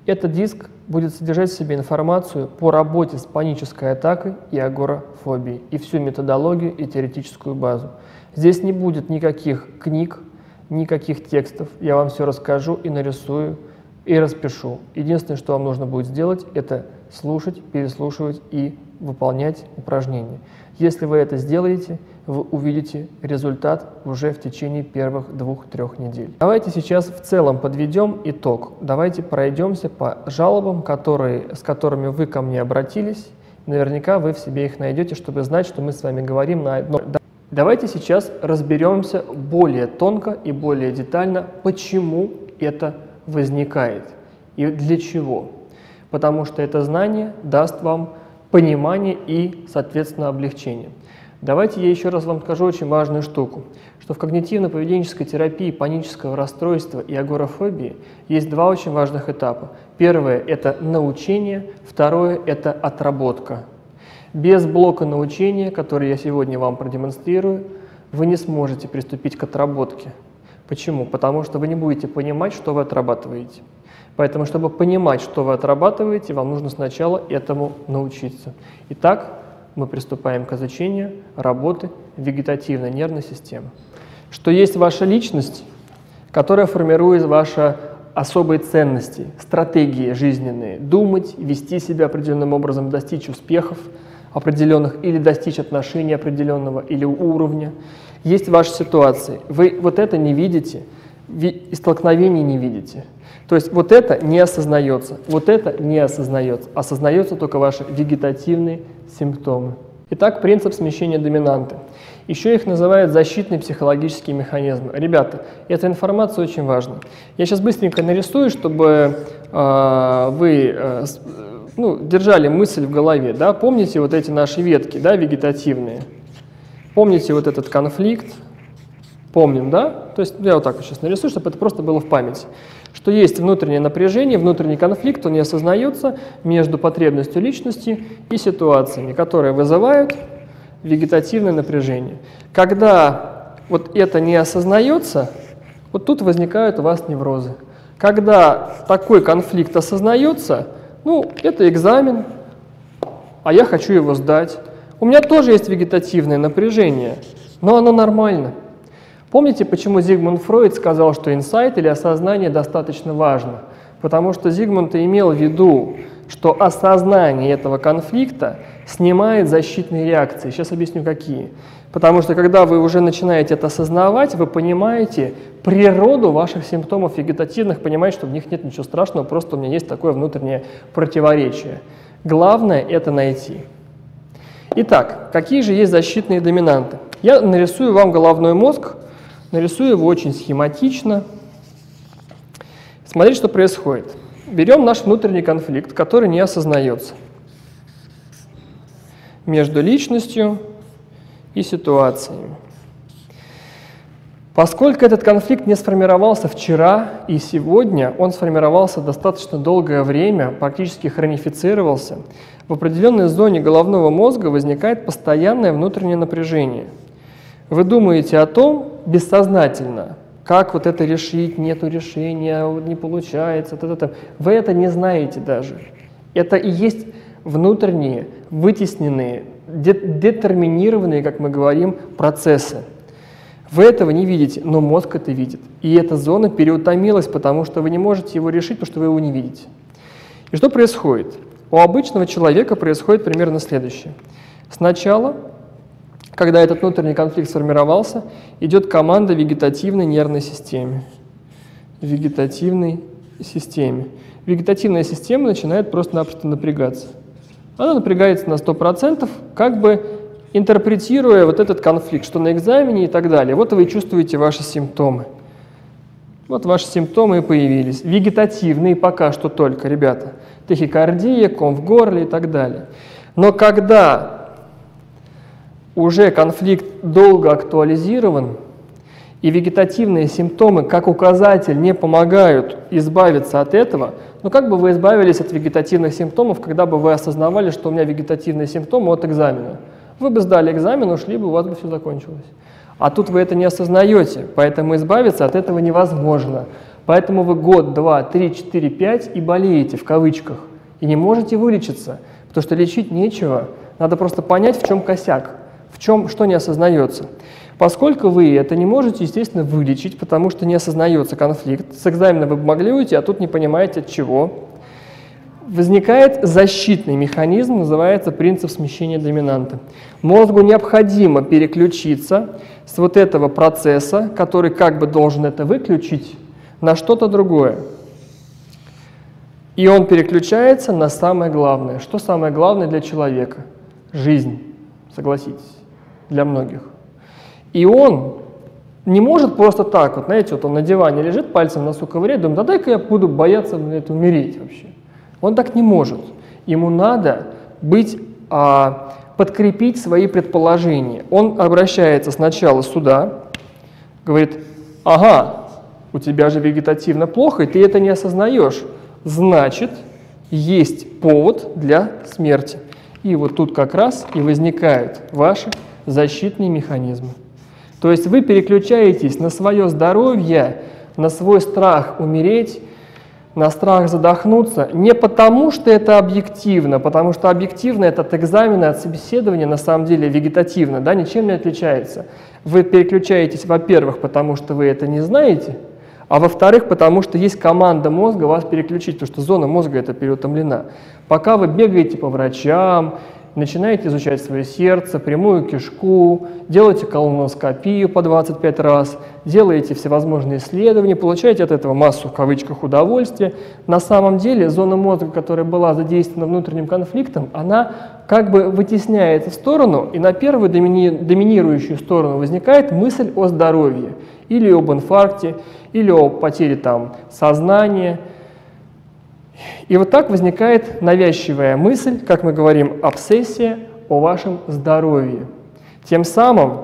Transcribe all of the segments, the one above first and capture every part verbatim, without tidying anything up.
Этот диск будет содержать в себе информацию по работе с панической атакой и агорафобией, и всю методологию и теоретическую базу. Здесь не будет никаких книг, никаких текстов. Я вам все расскажу и нарисую, и распишу. Единственное, что вам нужно будет сделать, это слушать, переслушивать и выполнять упражнения. Если вы это сделаете, вы увидите результат уже в течение первых двух-трех недель. Давайте сейчас в целом подведем итог. Давайте пройдемся по жалобам, которые, с которыми вы ко мне обратились. Наверняка вы в себе их найдете, чтобы знать, что мы с вами говорим на одном. Давайте сейчас разберемся более тонко и более детально, почему это возникает и для чего. Потому что это знание даст вам понимание и, соответственно, облегчение. Давайте я еще раз вам скажу очень важную штуку, что в когнитивно-поведенческой терапии панического расстройства и агорафобии есть два очень важных этапа. Первое – это научение, второе – это отработка. Без блока научения, который я сегодня вам продемонстрирую, вы не сможете приступить к отработке. Почему? Потому что вы не будете понимать, что вы отрабатываете. Поэтому, чтобы понимать, что вы отрабатываете, вам нужно сначала этому научиться. Итак, мы приступаем к изучению работы вегетативной нервной системы. Что есть ваша личность, которая формирует ваши особые ценности, стратегии жизненные, думать, вести себя определенным образом, достичь успехов определенных или достичь отношений определенного или уровня. Есть ваши ситуации. Вы вот это не видите, и столкновений не видите. То есть вот это не осознается, вот это не осознается. Осознаются только ваши вегетативные симптомы. Итак, принцип смещения доминанты. Еще их называют защитные психологические механизмы. Ребята, эта информация очень важна. Я сейчас быстренько нарисую, чтобы э, вы э, ну, держали мысль в голове. Да? Помните вот эти наши ветки, да, вегетативные? Помните вот этот конфликт? Помним, да? То есть я вот так вот сейчас нарисую, чтобы это просто было в памяти. Что есть внутреннее напряжение, внутренний конфликт, он не осознается между потребностью личности и ситуациями, которые вызывают вегетативное напряжение. Когда вот это не осознается, вот тут возникают у вас неврозы. Когда такой конфликт осознается, ну, это экзамен, а я хочу его сдать. У меня тоже есть вегетативное напряжение, но оно нормально. Помните, почему Зигмунд Фройд сказал, что инсайт или осознание достаточно важно? Потому что Зигмунд имел в виду, что осознание этого конфликта снимает защитные реакции. Сейчас объясню, какие. Потому что когда вы уже начинаете это осознавать, вы понимаете природу ваших симптомов вегетативных, понимаете, что в них нет ничего страшного, просто у меня есть такое внутреннее противоречие. Главное это найти. Итак, какие же есть защитные доминанты? Я нарисую вам головной мозг, нарисую его очень схематично. Смотрите, что происходит. Берем наш внутренний конфликт, который не осознается между личностью и ситуациями. Поскольку этот конфликт не сформировался вчера и сегодня, он сформировался достаточно долгое время, практически хронифицировался, в определенной зоне головного мозга возникает постоянное внутреннее напряжение. Вы думаете о том бессознательно, как вот это решить, нету решения, не получается, т-т-т. Вы это не знаете даже. Это и есть внутренние, вытесненные, детерминированные, как мы говорим, процессы. Вы этого не видите, но мозг это видит. И эта зона переутомилась, потому что вы не можете его решить, потому что вы его не видите. И что происходит? У обычного человека происходит примерно следующее. Сначала, когда этот внутренний конфликт сформировался, идет команда вегетативной нервной системе. Вегетативной системе. Вегетативная система начинает просто-напросто напрягаться. Она напрягается на сто процентов, как бы интерпретируя вот этот конфликт, что на экзамене и так далее. Вот вы чувствуете ваши симптомы. Вот ваши симптомы и появились. Вегетативные пока что только, ребята. Тахикардия, ком в горле и так далее. Но когда уже конфликт долго актуализирован, и вегетативные симптомы, как указатель, не помогают избавиться от этого, ну как бы вы избавились от вегетативных симптомов, когда бы вы осознавали, что у меня вегетативные симптомы от экзамена? Вы бы сдали экзамен, ушли бы, у вас бы все закончилось. А тут вы это не осознаете, поэтому избавиться от этого невозможно. Поэтому вы год, два, три, четыре, пять и болеете, в кавычках, и не можете вылечиться, потому что лечить нечего. Надо просто понять, в чем косяк, в чем что не осознается. Поскольку вы это не можете, естественно, вылечить, потому что не осознается конфликт, с экзамена вы могли уйти, а тут не понимаете от чего, возникает защитный механизм, называется принцип смещения доминанты. Мозгу необходимо переключиться с вот этого процесса, который как бы должен это выключить, на что-то другое. И он переключается на самое главное. Что самое главное для человека? Жизнь, согласитесь, для многих. И он не может просто так, вот знаете, вот он на диване лежит, пальцем в носу ковыряет, думает, да дай-ка я буду бояться это умереть вообще. Он так не может. Ему надо быть, а, подкрепить свои предположения. Он обращается сначала сюда, говорит, ага, у тебя же вегетативно плохо, и ты это не осознаешь. Значит, есть повод для смерти. И вот тут как раз и возникают ваши защитные механизмы. То есть вы переключаетесь на свое здоровье, на свой страх умереть, на страх задохнуться, не потому, что это объективно, потому что объективно это от экзамена, от собеседования на самом деле вегетативно, да, ничем не отличается. Вы переключаетесь, во-первых, потому что вы это не знаете, а во-вторых, потому что есть команда мозга вас переключить, потому что зона мозга это переутомлена. Пока вы бегаете по врачам, начинаете изучать свое сердце, прямую кишку, делаете колоноскопию по двадцать пять раз, делаете всевозможные исследования, получаете от этого массу, в кавычках, удовольствия. На самом деле зона мозга, которая была задействована внутренним конфликтом, она как бы вытесняется в сторону, и на первую домини доминирующую сторону возникает мысль о здоровье, или об инфаркте, или о потере там, сознания. И вот так возникает навязчивая мысль, как мы говорим, обсессия о вашем здоровье. Тем самым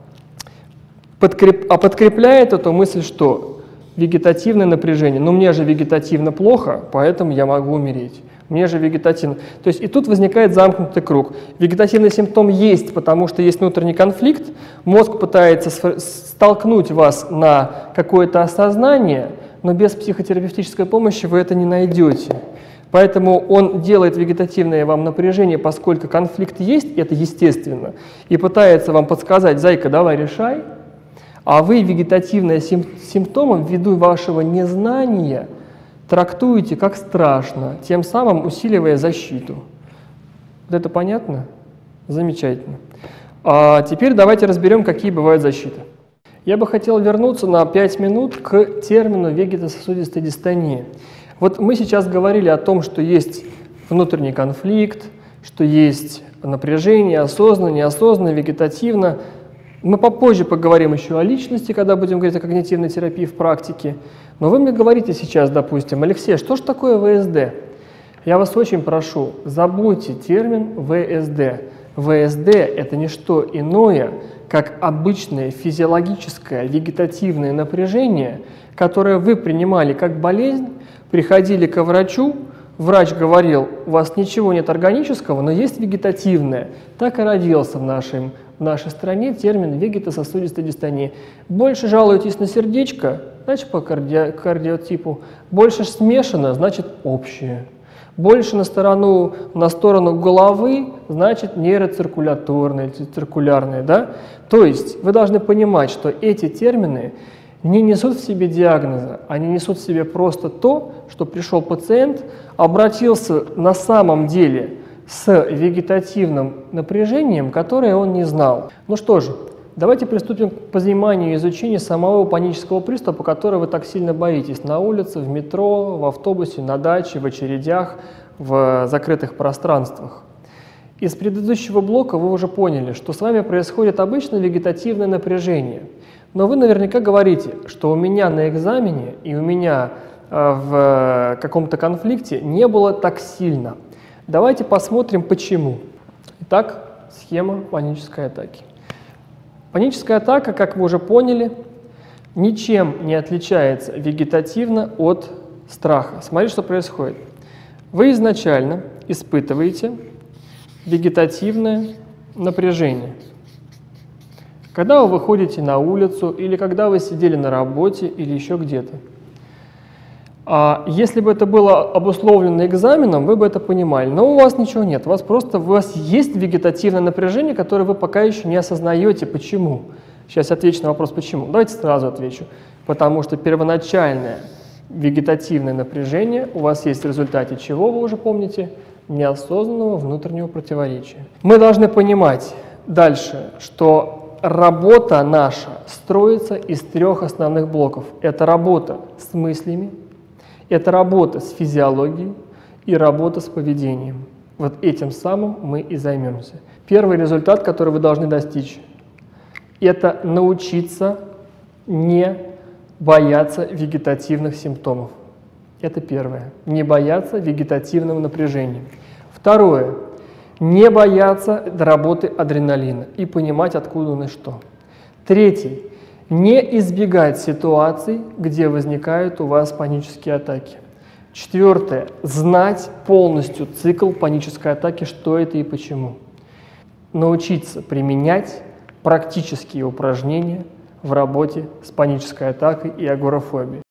подкреп... а подкрепляет эту мысль, что вегетативное напряжение. Ну, мне же вегетативно плохо, поэтому я могу умереть. Мне же вегетативно. То есть и тут возникает замкнутый круг. Вегетативный симптом есть, потому что есть внутренний конфликт. Мозг пытается столкнуть вас на какое-то осознание, но без психотерапевтической помощи вы это не найдете. Поэтому он делает вегетативное вам напряжение, поскольку конфликт есть, это естественно, и пытается вам подсказать, зайка, давай решай, а вы вегетативное сим симптомом ввиду вашего незнания трактуете как страшно, тем самым усиливая защиту. Вот это понятно? Замечательно. А теперь давайте разберем, какие бывают защиты. Я бы хотел вернуться на пять минут к термину вегетососудистая дистония. Вот мы сейчас говорили о том, что есть внутренний конфликт, что есть напряжение, осознанно, неосознанно, вегетативно. Мы попозже поговорим еще о личности, когда будем говорить о когнитивной терапии в практике. Но вы мне говорите сейчас, допустим, Алексей, что же такое вэ эс дэ? Я вас очень прошу, забудьте термин вэ эс дэ. вэ эс дэ – это не что иное, как обычное физиологическое вегетативное напряжение, которое вы принимали как болезнь, приходили к врачу, врач говорил, у вас ничего нет органического, но есть вегетативное. Так и родился в, нашем, в нашей стране термин вегетососудистая дистония. Больше жалуетесь на сердечко, значит по карди кардиотипу. Больше смешано, значит общее. Больше на сторону, на сторону головы, значит нейроциркуляторное, циркулярное. Да? То есть вы должны понимать, что эти термины не несут в себе диагноза, они несут в себе просто то, что пришел пациент, обратился на самом деле с вегетативным напряжением, которое он не знал. Ну что же, давайте приступим к пониманию и изучению самого панического приступа, которого вы так сильно боитесь на улице, в метро, в автобусе, на даче, в очередях, в закрытых пространствах. Из предыдущего блока вы уже поняли, что с вами происходит обычное вегетативное напряжение. Но вы наверняка говорите, что у меня на экзамене и у меня э, в каком-то конфликте не было так сильно. Давайте посмотрим, почему. Итак, схема панической атаки. Паническая атака, как вы уже поняли, ничем не отличается вегетативно от страха. Смотрите, что происходит. Вы изначально испытываете вегетативное напряжение. Когда вы выходите на улицу, или когда вы сидели на работе, или еще где-то. А если бы это было обусловлено экзаменом, вы бы это понимали. Но у вас ничего нет. У вас просто у вас есть вегетативное напряжение, которое вы пока еще не осознаете. Почему? Сейчас отвечу на вопрос «почему?». Давайте сразу отвечу. Потому что первоначальное вегетативное напряжение у вас есть в результате чего, вы уже помните? Неосознанного внутреннего противоречия. Мы должны понимать дальше, что работа наша строится из трех основных блоков. Это работа с мыслями, это работа с физиологией и работа с поведением. Вот этим самым мы и займемся. Первый результат, который вы должны достичь, это научиться не бояться вегетативных симптомов. Это первое. Не бояться вегетативного напряжения. Второе. Не бояться работы адреналина и понимать, откуда он и что. Третий. Не избегать ситуаций, где возникают у вас панические атаки. Четвертое. Знать полностью цикл панической атаки, что это и почему. Научиться применять практические упражнения в работе с панической атакой и агорафобией.